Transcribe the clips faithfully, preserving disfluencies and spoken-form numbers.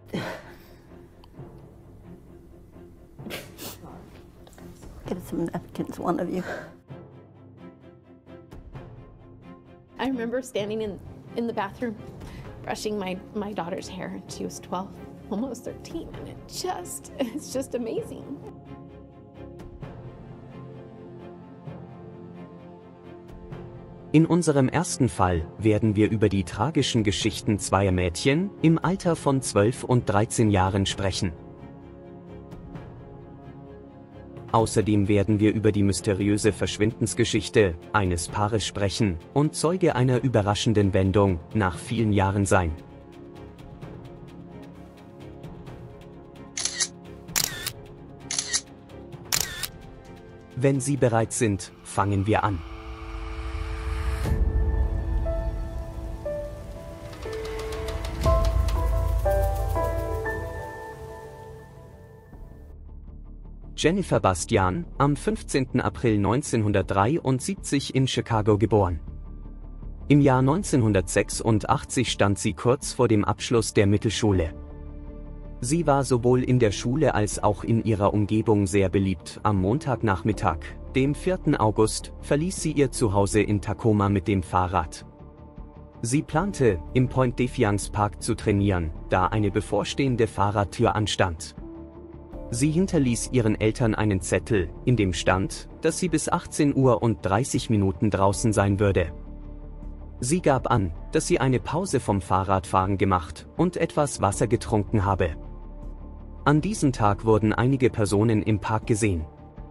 Get some napkins, one of you. I remember standing in, in the bathroom, brushing my, my daughter's hair, and she was twelve, almost thirteen, and it just, it's just amazing. In unserem ersten Fall werden wir über die tragischen Geschichten zweier Mädchen im Alter von zwölf und dreizehn Jahren sprechen. Außerdem werden wir über die mysteriöse Verschwindensgeschichte eines Paares sprechen und Zeuge einer überraschenden Wendung nach vielen Jahren sein. Wenn Sie bereit sind, fangen wir an. Jennifer Bastian, am fünfzehnten April neunzehnhundertdreiundsiebzig in Chicago geboren. Im Jahr neunzehnhundertsechsundachtzig stand sie kurz vor dem Abschluss der Mittelschule. Sie war sowohl in der Schule als auch in ihrer Umgebung sehr beliebt. Am Montagnachmittag, dem vierten August, verließ sie ihr Zuhause in Tacoma mit dem Fahrrad. Sie plante, im Point Defiance Park zu trainieren, da eine bevorstehende Fahrradtür anstand. Sie hinterließ ihren Eltern einen Zettel, in dem stand, dass sie bis achtzehn Uhr und dreißig Minuten draußen sein würde. Sie gab an, dass sie eine Pause vom Fahrradfahren gemacht und etwas Wasser getrunken habe. An diesem Tag wurden einige Personen im Park gesehen.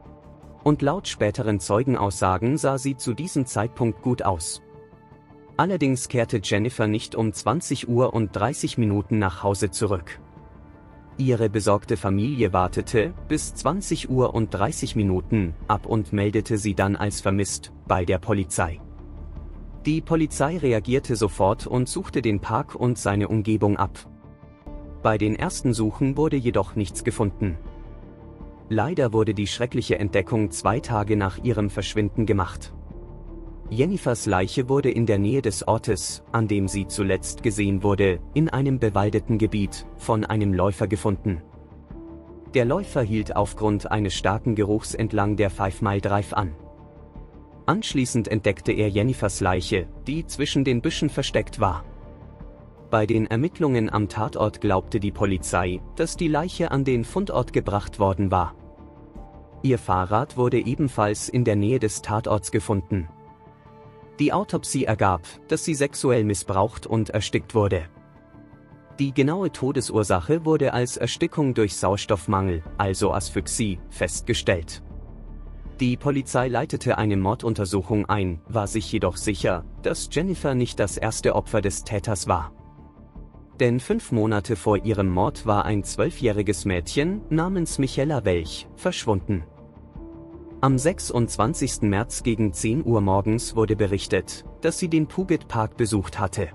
Und laut späteren Zeugenaussagen sah sie zu diesem Zeitpunkt gut aus. Allerdings kehrte Jennifer nicht um zwanzig Uhr und dreißig Minuten nach Hause zurück. Ihre besorgte Familie wartete bis zwanzig Uhr und dreißig Minuten ab und meldete sie dann als vermisst bei der Polizei. Die Polizei reagierte sofort und suchte den Park und seine Umgebung ab. Bei den ersten Suchen wurde jedoch nichts gefunden. Leider wurde die schreckliche Entdeckung zwei Tage nach ihrem Verschwinden gemacht. Jennifers Leiche wurde in der Nähe des Ortes, an dem sie zuletzt gesehen wurde, in einem bewaldeten Gebiet, von einem Läufer gefunden. Der Läufer hielt aufgrund eines starken Geruchs entlang der Five Mile Drive an. Anschließend entdeckte er Jennifers Leiche, die zwischen den Büschen versteckt war. Bei den Ermittlungen am Tatort glaubte die Polizei, dass die Leiche an den Fundort gebracht worden war. Ihr Fahrrad wurde ebenfalls in der Nähe des Tatorts gefunden. Die Autopsie ergab, dass sie sexuell missbraucht und erstickt wurde. Die genaue Todesursache wurde als Erstickung durch Sauerstoffmangel, also Asphyxie, festgestellt. Die Polizei leitete eine Morduntersuchung ein, war sich jedoch sicher, dass Jennifer nicht das erste Opfer des Täters war. Denn fünf Monate vor ihrem Mord war ein zwölfjähriges Mädchen namens Michella Welch verschwunden. Am sechsundzwanzigsten März gegen zehn Uhr morgens wurde berichtet, dass sie den Puget Park besucht hatte.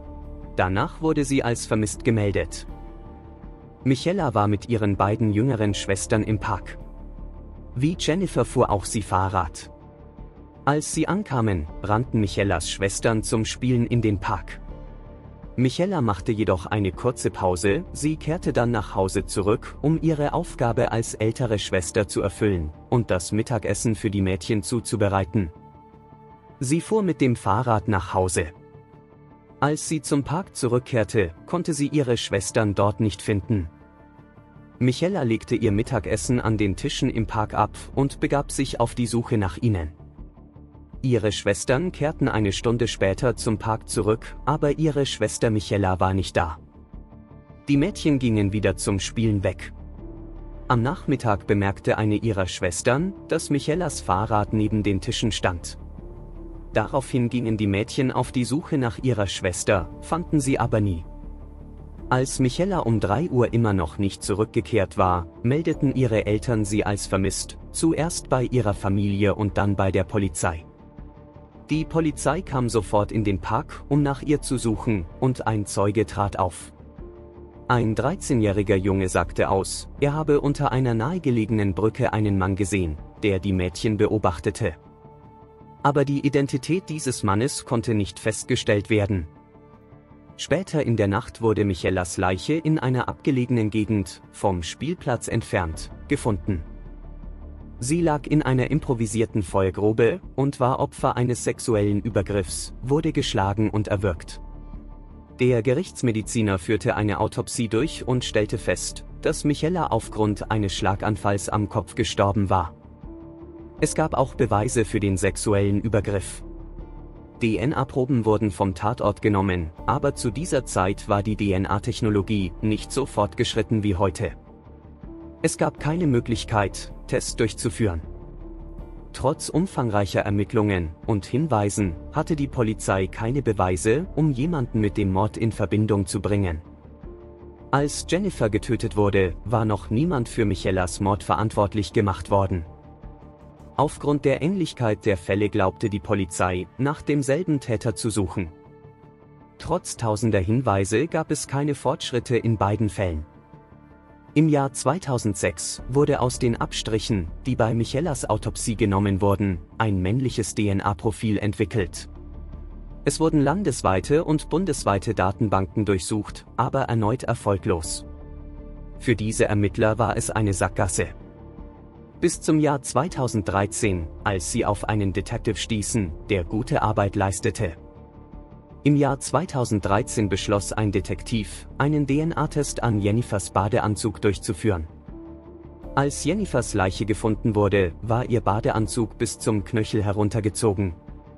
Danach wurde sie als vermisst gemeldet. Michella war mit ihren beiden jüngeren Schwestern im Park. Wie Jennifer fuhr auch sie Fahrrad. Als sie ankamen, rannten Michellas Schwestern zum Spielen in den Park. Michella machte jedoch eine kurze Pause, sie kehrte dann nach Hause zurück, um ihre Aufgabe als ältere Schwester zu erfüllen und das Mittagessen für die Mädchen zuzubereiten. Sie fuhr mit dem Fahrrad nach Hause. Als sie zum Park zurückkehrte, konnte sie ihre Schwestern dort nicht finden. Michella legte ihr Mittagessen an den Tischen im Park ab und begab sich auf die Suche nach ihnen. Ihre Schwestern kehrten eine Stunde später zum Park zurück, aber ihre Schwester Michella war nicht da. Die Mädchen gingen wieder zum Spielen weg. Am Nachmittag bemerkte eine ihrer Schwestern, dass Michellas Fahrrad neben den Tischen stand. Daraufhin gingen die Mädchen auf die Suche nach ihrer Schwester, fanden sie aber nie. Als Michella um drei Uhr immer noch nicht zurückgekehrt war, meldeten ihre Eltern sie als vermisst, zuerst bei ihrer Familie und dann bei der Polizei. Die Polizei kam sofort in den Park, um nach ihr zu suchen, und ein Zeuge trat auf. Ein dreizehnjähriger Junge sagte aus, er habe unter einer nahegelegenen Brücke einen Mann gesehen, der die Mädchen beobachtete. Aber die Identität dieses Mannes konnte nicht festgestellt werden. Später in der Nacht wurde Michellas Leiche in einer abgelegenen Gegend, vom Spielplatz entfernt, gefunden. Sie lag in einer improvisierten Feuergrube und war Opfer eines sexuellen Übergriffs, wurde geschlagen und erwürgt. Der Gerichtsmediziner führte eine Autopsie durch und stellte fest, dass Michella aufgrund eines Schlaganfalls am Kopf gestorben war. Es gab auch Beweise für den sexuellen Übergriff. D N A-Proben wurden vom Tatort genommen, aber zu dieser Zeit war die D N A-Technologie nicht so fortgeschritten wie heute. Es gab keine Möglichkeit, Tests durchzuführen. Trotz umfangreicher Ermittlungen und Hinweisen hatte die Polizei keine Beweise, um jemanden mit dem Mord in Verbindung zu bringen. Als Jennifer getötet wurde, war noch niemand für Michellas Mord verantwortlich gemacht worden. Aufgrund der Ähnlichkeit der Fälle glaubte die Polizei, nach demselben Täter zu suchen. Trotz tausender Hinweise gab es keine Fortschritte in beiden Fällen. Im Jahr zweitausendsechs wurde aus den Abstrichen, die bei Michellas Autopsie genommen wurden, ein männliches D N A-Profil entwickelt. Es wurden landesweite und bundesweite Datenbanken durchsucht, aber erneut erfolglos. Für diese Ermittler war es eine Sackgasse. Bis zum Jahr zweitausenddreizehn, als sie auf einen Detective stießen, der gute Arbeit leistete. Im Jahr zweitausenddreizehn beschloss ein Detektiv, einen D N A-Test an Jennifers Badeanzug durchzuführen. Als Jennifers Leiche gefunden wurde, war ihr Badeanzug bis zum Knöchel heruntergezogen.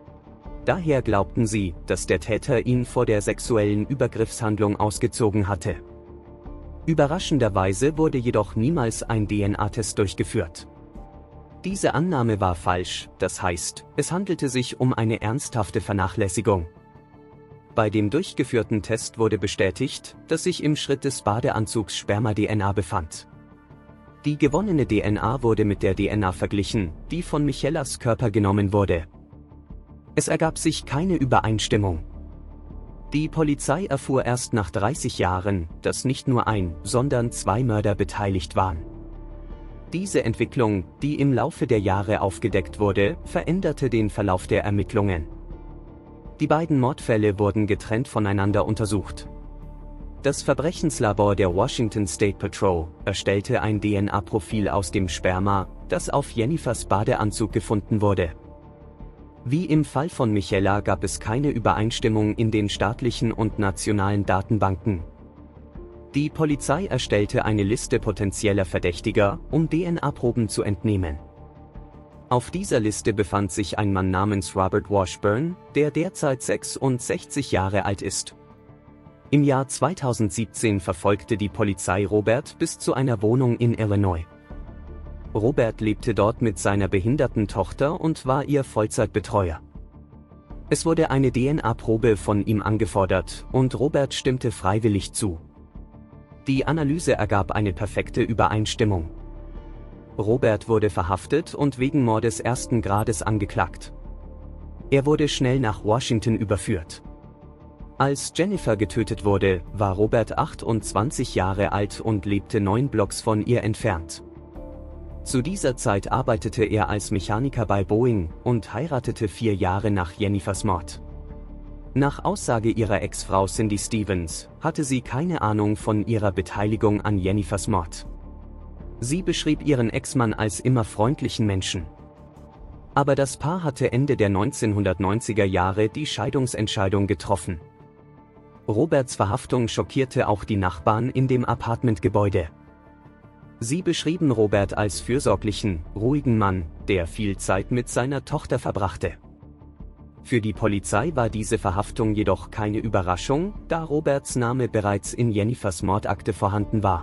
Daher glaubten sie, dass der Täter ihn vor der sexuellen Übergriffshandlung ausgezogen hatte. Überraschenderweise wurde jedoch niemals ein D N A-Test durchgeführt. Diese Annahme war falsch, das heißt, es handelte sich um eine ernsthafte Vernachlässigung. Bei dem durchgeführten Test wurde bestätigt, dass sich im Schritt des Badeanzugs Sperma-D N A befand. Die gewonnene D N A wurde mit der D N A verglichen, die von Michellas Körper genommen wurde. Es ergab sich keine Übereinstimmung. Die Polizei erfuhr erst nach dreißig Jahren, dass nicht nur ein, sondern zwei Mörder beteiligt waren. Diese Entwicklung, die im Laufe der Jahre aufgedeckt wurde, veränderte den Verlauf der Ermittlungen. Die beiden Mordfälle wurden getrennt voneinander untersucht. Das Verbrechenslabor der Washington State Patrol erstellte ein D N A-Profil aus dem Sperma, das auf Jennifers Badeanzug gefunden wurde. Wie im Fall von Michella gab es keine Übereinstimmung in den staatlichen und nationalen Datenbanken. Die Polizei erstellte eine Liste potenzieller Verdächtiger, um D N A-Proben zu entnehmen. Auf dieser Liste befand sich ein Mann namens Robert Washburn, der derzeit sechsundsechzig Jahre alt ist. Im Jahr zweitausendsiebzehn verfolgte die Polizei Robert bis zu einer Wohnung in Illinois. Robert lebte dort mit seiner behinderten Tochter und war ihr Vollzeitbetreuer. Es wurde eine D N A-Probe von ihm angefordert und Robert stimmte freiwillig zu. Die Analyse ergab eine perfekte Übereinstimmung. Robert wurde verhaftet und wegen Mordes ersten Grades angeklagt. Er wurde schnell nach Washington überführt. Als Jennifer getötet wurde, war Robert achtundzwanzig Jahre alt und lebte neun Blocks von ihr entfernt. Zu dieser Zeit arbeitete er als Mechaniker bei Boeing und heiratete vier Jahre nach Jennifers Mord. Nach Aussage ihrer Ex-Frau Cindy Stevens hatte sie keine Ahnung von ihrer Beteiligung an Jennifers Mord. Sie beschrieb ihren Ex-Mann als immer freundlichen Menschen. Aber das Paar hatte Ende der neunzehnhundertneunziger Jahre die Scheidungsentscheidung getroffen. Roberts Verhaftung schockierte auch die Nachbarn in dem Apartmentgebäude. Sie beschrieben Robert als fürsorglichen, ruhigen Mann, der viel Zeit mit seiner Tochter verbrachte. Für die Polizei war diese Verhaftung jedoch keine Überraschung, da Roberts Name bereits in Jennifers Mordakte vorhanden war.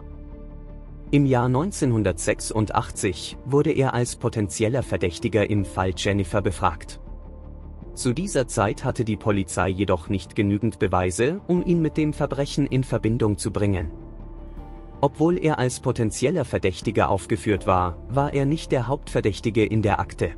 Im Jahr neunzehnhundertsechsundachtzig wurde er als potenzieller Verdächtiger im Fall Jennifer befragt. Zu dieser Zeit hatte die Polizei jedoch nicht genügend Beweise, um ihn mit dem Verbrechen in Verbindung zu bringen. Obwohl er als potenzieller Verdächtiger aufgeführt war, war er nicht der Hauptverdächtige in der Akte.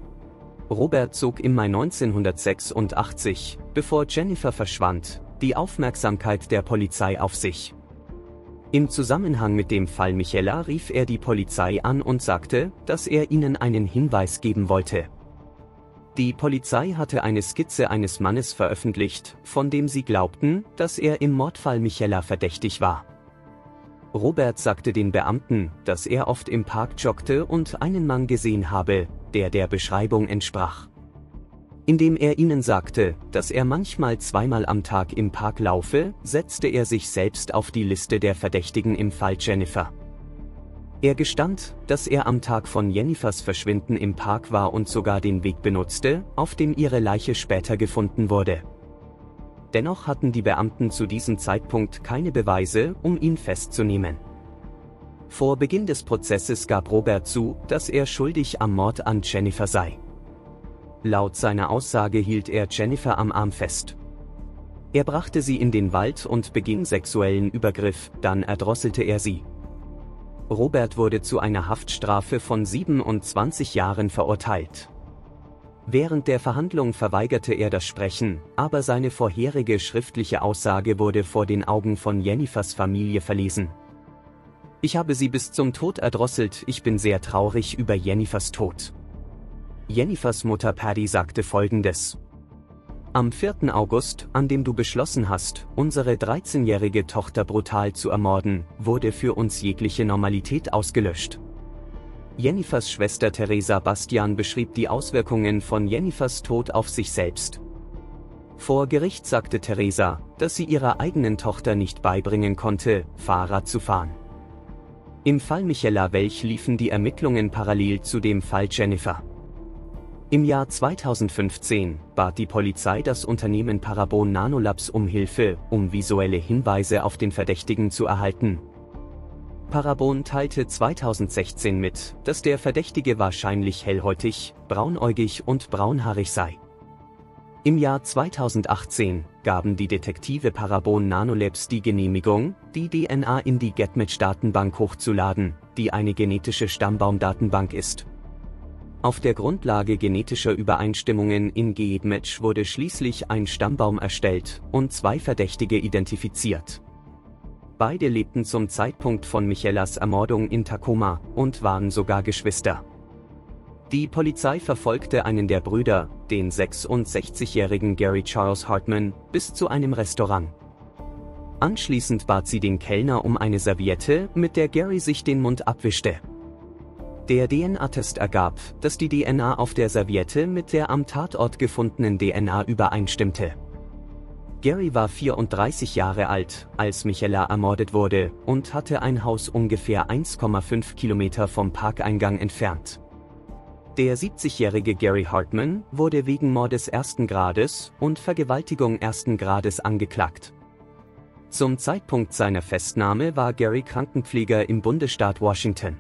Robert zog im Mai neunzehnhundertsechsundachtzig, bevor Jennifer verschwand, die Aufmerksamkeit der Polizei auf sich. Im Zusammenhang mit dem Fall Michella rief er die Polizei an und sagte, dass er ihnen einen Hinweis geben wollte. Die Polizei hatte eine Skizze eines Mannes veröffentlicht, von dem sie glaubten, dass er im Mordfall Michela verdächtig war. Robert sagte den Beamten, dass er oft im Park joggte und einen Mann gesehen habe, der der Beschreibung entsprach. Indem er ihnen sagte, dass er manchmal zweimal am Tag im Park laufe, setzte er sich selbst auf die Liste der Verdächtigen im Fall Jennifer. Er gestand, dass er am Tag von Jennifers Verschwinden im Park war und sogar den Weg benutzte, auf dem ihre Leiche später gefunden wurde. Dennoch hatten die Beamten zu diesem Zeitpunkt keine Beweise, um ihn festzunehmen. Vor Beginn des Prozesses gab Robert zu, dass er schuldig am Mord an Jennifer sei. Laut seiner Aussage hielt er Jennifer am Arm fest. Er brachte sie in den Wald und beging sexuellen Übergriff, dann erdrosselte er sie. Robert wurde zu einer Haftstrafe von siebenundzwanzig Jahren verurteilt. Während der Verhandlung verweigerte er das Sprechen, aber seine vorherige schriftliche Aussage wurde vor den Augen von Jennifers Familie verlesen. Ich habe sie bis zum Tod erdrosselt, ich bin sehr traurig über Jennifers Tod. Jennifers Mutter Patty sagte Folgendes: Am vierten August, an dem du beschlossen hast, unsere dreizehnjährige Tochter brutal zu ermorden, wurde für uns jegliche Normalität ausgelöscht. Jennifers Schwester Teresa Bastian beschrieb die Auswirkungen von Jennifers Tod auf sich selbst. Vor Gericht sagte Teresa, dass sie ihrer eigenen Tochter nicht beibringen konnte, Fahrrad zu fahren. Im Fall Michela Welch liefen die Ermittlungen parallel zu dem Fall Jennifer. Im Jahr zweitausendfünfzehn bat die Polizei das Unternehmen Parabon Nanolabs um Hilfe, um visuelle Hinweise auf den Verdächtigen zu erhalten. Parabon teilte zweitausendsechzehn mit, dass der Verdächtige wahrscheinlich hellhäutig, braunäugig und braunhaarig sei. Im Jahr zweitausendachtzehn gaben die Detektive Parabon Nanolabs die Genehmigung, die D N A in die GetMatch-Datenbank hochzuladen, die eine genetische Stammbaumdatenbank ist. Auf der Grundlage genetischer Übereinstimmungen in GetMatch wurde schließlich ein Stammbaum erstellt und zwei Verdächtige identifiziert. Beide lebten zum Zeitpunkt von Michelas Ermordung in Tacoma und waren sogar Geschwister. Die Polizei verfolgte einen der Brüder, den sechsundsechzigjährigen Gary Charles Hartman, bis zu einem Restaurant. Anschließend bat sie den Kellner um eine Serviette, mit der Gary sich den Mund abwischte. Der D N A-Test ergab, dass die D N A auf der Serviette mit der am Tatort gefundenen D N A übereinstimmte. Gary war vierunddreißig Jahre alt, als Michela ermordet wurde, und hatte ein Haus ungefähr eins Komma fünf Kilometer vom Parkeingang entfernt. Der siebzigjährige Gary Hartman wurde wegen Mordes ersten Grades und Vergewaltigung ersten Grades angeklagt. Zum Zeitpunkt seiner Festnahme war Gary Krankenpfleger im Bundesstaat Washington.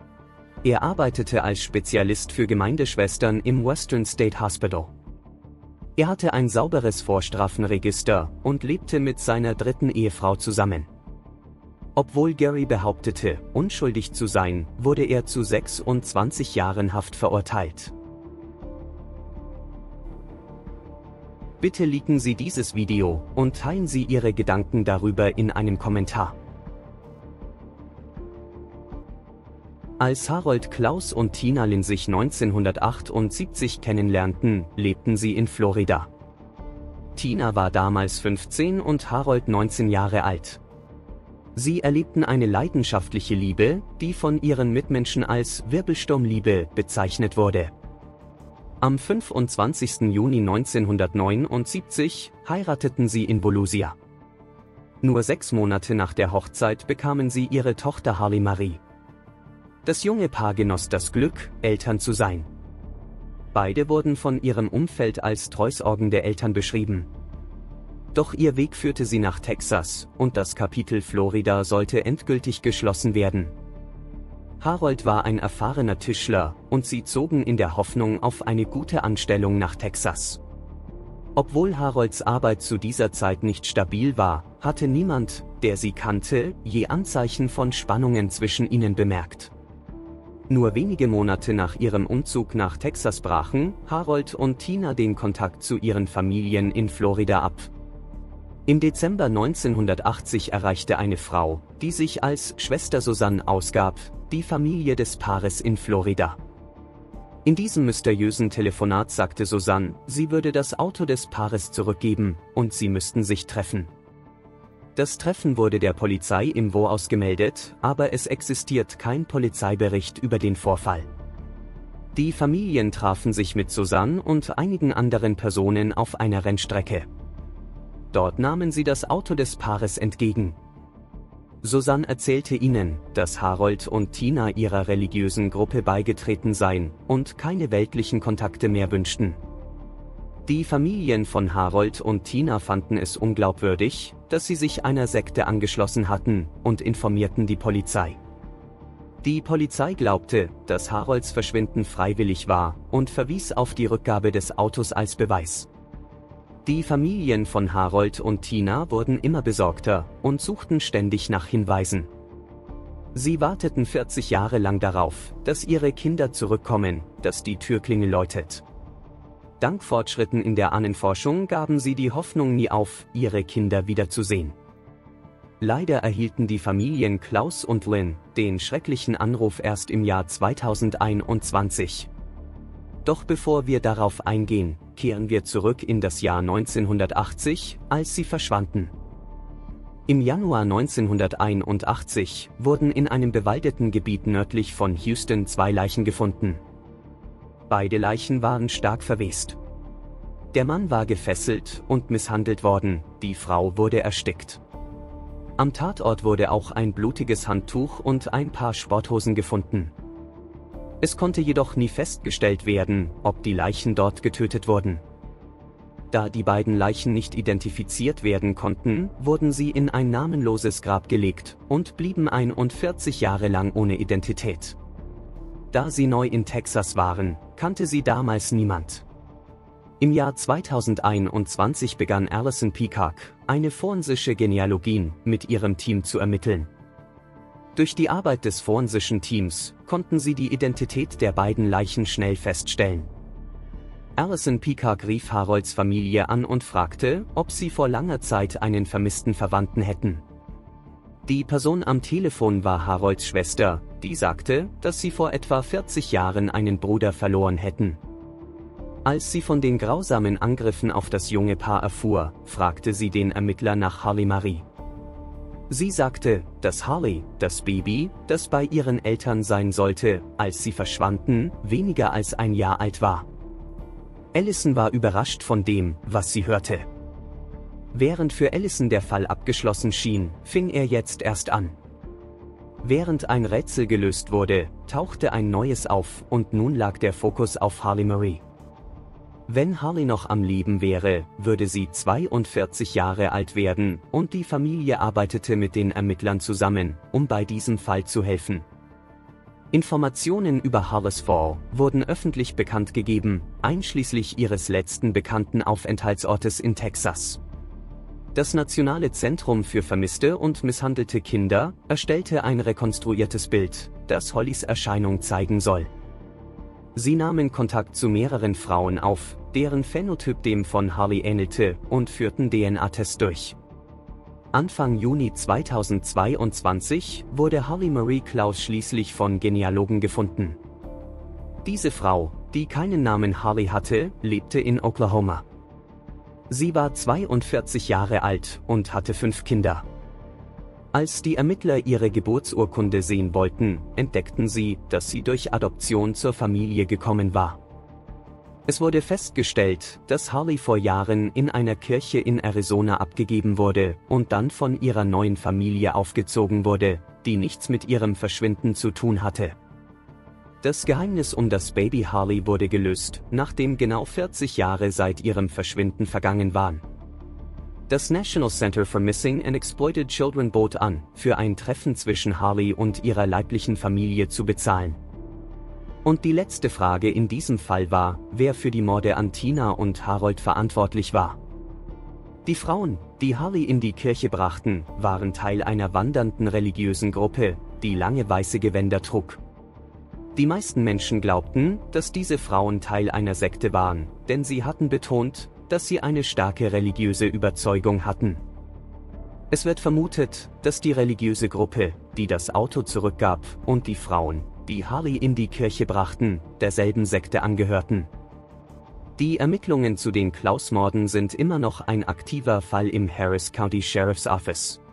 Er arbeitete als Spezialist für Gemeindeschwestern im Western State Hospital. Er hatte ein sauberes Vorstrafenregister und lebte mit seiner dritten Ehefrau zusammen. Obwohl Gary behauptete, unschuldig zu sein, wurde er zu sechsundzwanzig Jahren Haft verurteilt. Bitte liken Sie dieses Video und teilen Sie Ihre Gedanken darüber in einem Kommentar. Als Harold Klaus und Tina Lynn sich neunzehnhundertachtundsiebzig kennenlernten, lebten sie in Florida. Tina war damals fünfzehn und Harold neunzehn Jahre alt. Sie erlebten eine leidenschaftliche Liebe, die von ihren Mitmenschen als Wirbelsturmliebe bezeichnet wurde. Am fünfundzwanzigsten Juni neunzehnhundertneunundsiebzig heirateten sie in Volusia. Nur sechs Monate nach der Hochzeit bekamen sie ihre Tochter Harley Marie. Das junge Paar genoss das Glück, Eltern zu sein. Beide wurden von ihrem Umfeld als treusorgende Eltern beschrieben. Doch ihr Weg führte sie nach Texas, und das Kapitel Florida sollte endgültig geschlossen werden. Harold war ein erfahrener Tischler, und sie zogen in der Hoffnung auf eine gute Anstellung nach Texas. Obwohl Harolds Arbeit zu dieser Zeit nicht stabil war, hatte niemand, der sie kannte, je Anzeichen von Spannungen zwischen ihnen bemerkt. Nur wenige Monate nach ihrem Umzug nach Texas brachen Harold und Tina den Kontakt zu ihren Familien in Florida ab. Im Dezember neunzehnhundertachtzig erreichte eine Frau, die sich als Schwester Susanne ausgab, die Familie des Paares in Florida. In diesem mysteriösen Telefonat sagte Susan, sie würde das Auto des Paares zurückgeben und sie müssten sich treffen. Das Treffen wurde der Polizei im Voraus gemeldet, aber es existiert kein Polizeibericht über den Vorfall. Die Familien trafen sich mit Susan und einigen anderen Personen auf einer Rennstrecke. Dort nahmen sie das Auto des Paares entgegen. Susan erzählte ihnen, dass Harold und Tina ihrer religiösen Gruppe beigetreten seien und keine weltlichen Kontakte mehr wünschten. Die Familien von Harold und Tina fanden es unglaubwürdig, dass sie sich einer Sekte angeschlossen hatten und informierten die Polizei. Die Polizei glaubte, dass Harolds Verschwinden freiwillig war und verwies auf die Rückgabe des Autos als Beweis. Die Familien von Harold und Tina wurden immer besorgter und suchten ständig nach Hinweisen. Sie warteten vierzig Jahre lang darauf, dass ihre Kinder zurückkommen, dass die Türklingel läutet. Dank Fortschritten in der Ahnenforschung gaben sie die Hoffnung nie auf, ihre Kinder wiederzusehen. Leider erhielten die Familien Klaus und Lynn den schrecklichen Anruf erst im Jahr zweitausendeinundzwanzig. Doch bevor wir darauf eingehen, kehren wir zurück in das Jahr neunzehnhundertachtzig, als sie verschwanden. Im Januar neunzehnhunderteinundachtzig wurden in einem bewaldeten Gebiet nördlich von Houston zwei Leichen gefunden. Beide Leichen waren stark verwest. Der Mann war gefesselt und misshandelt worden, die Frau wurde erstickt. Am Tatort wurde auch ein blutiges Handtuch und ein Paar Sporthosen gefunden. Es konnte jedoch nie festgestellt werden, ob die Leichen dort getötet wurden. Da die beiden Leichen nicht identifiziert werden konnten, wurden sie in ein namenloses Grab gelegt und blieben einundvierzig Jahre lang ohne Identität. Da sie neu in Texas waren, kannte sie damals niemand. Im Jahr zweitausendeinundzwanzig begann Alison Peacock, eine forensische Genealogin, mit ihrem Team zu ermitteln. Durch die Arbeit des forensischen Teams konnten sie die Identität der beiden Leichen schnell feststellen. Alison Peacock rief Harolds Familie an und fragte, ob sie vor langer Zeit einen vermissten Verwandten hätten. Die Person am Telefon war Harolds Schwester, die sagte, dass sie vor etwa vierzig Jahren einen Bruder verloren hätten. Als sie von den grausamen Angriffen auf das junge Paar erfuhr, fragte sie den Ermittler nach Harley Marie. Sie sagte, dass Harley, das Baby, das bei ihren Eltern sein sollte, als sie verschwanden, weniger als ein Jahr alt war. Alison war überrascht von dem, was sie hörte. Während für Alison der Fall abgeschlossen schien, fing er jetzt erst an. Während ein Rätsel gelöst wurde, tauchte ein neues auf und nun lag der Fokus auf Harley Marie. Wenn Harley noch am Leben wäre, würde sie zweiundvierzig Jahre alt werden und die Familie arbeitete mit den Ermittlern zusammen, um bei diesem Fall zu helfen. Informationen über Harleys Fall wurden öffentlich bekannt gegeben, einschließlich ihres letzten bekannten Aufenthaltsortes in Texas. Das Nationale Zentrum für vermisste und misshandelte Kinder erstellte ein rekonstruiertes Bild, das Hollys Erscheinung zeigen soll. Sie nahmen Kontakt zu mehreren Frauen auf, deren Phänotyp dem von Harley ähnelte, und führten D N A-Tests durch. Anfang Juni zweitausendzweiundzwanzig wurde Harley Marie Klaus schließlich von Genealogen gefunden. Diese Frau, die keinen Namen Harley hatte, lebte in Oklahoma. Sie war zweiundvierzig Jahre alt und hatte fünf Kinder. Als die Ermittler ihre Geburtsurkunde sehen wollten, entdeckten sie, dass sie durch Adoption zur Familie gekommen war. Es wurde festgestellt, dass Harley vor Jahren in einer Kirche in Arizona abgegeben wurde und dann von ihrer neuen Familie aufgezogen wurde, die nichts mit ihrem Verschwinden zu tun hatte. Das Geheimnis um das Baby Harley wurde gelöst, nachdem genau vierzig Jahre seit ihrem Verschwinden vergangen waren. Das National Center for Missing and Exploited Children bot an, für ein Treffen zwischen Harley und ihrer leiblichen Familie zu bezahlen. Und die letzte Frage in diesem Fall war, wer für die Morde an Tina und Harold verantwortlich war. Die Frauen, die Harley in die Kirche brachten, waren Teil einer wandernden religiösen Gruppe, die lange weiße Gewänder trug. Die meisten Menschen glaubten, dass diese Frauen Teil einer Sekte waren, denn sie hatten betont, dass sie eine starke religiöse Überzeugung hatten. Es wird vermutet, dass die religiöse Gruppe, die das Auto zurückgab, und die Frauen, die Harley in die Kirche brachten, derselben Sekte angehörten. Die Ermittlungen zu den Klaus-Morden sind immer noch ein aktiver Fall im Harris County Sheriff's Office.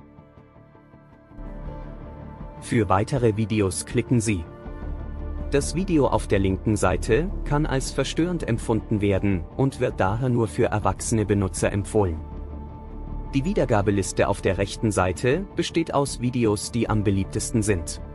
Für weitere Videos klicken Sie. Das Video auf der linken Seite kann als verstörend empfunden werden und wird daher nur für erwachsene Benutzer empfohlen. Die Wiedergabeliste auf der rechten Seite besteht aus Videos, die am beliebtesten sind.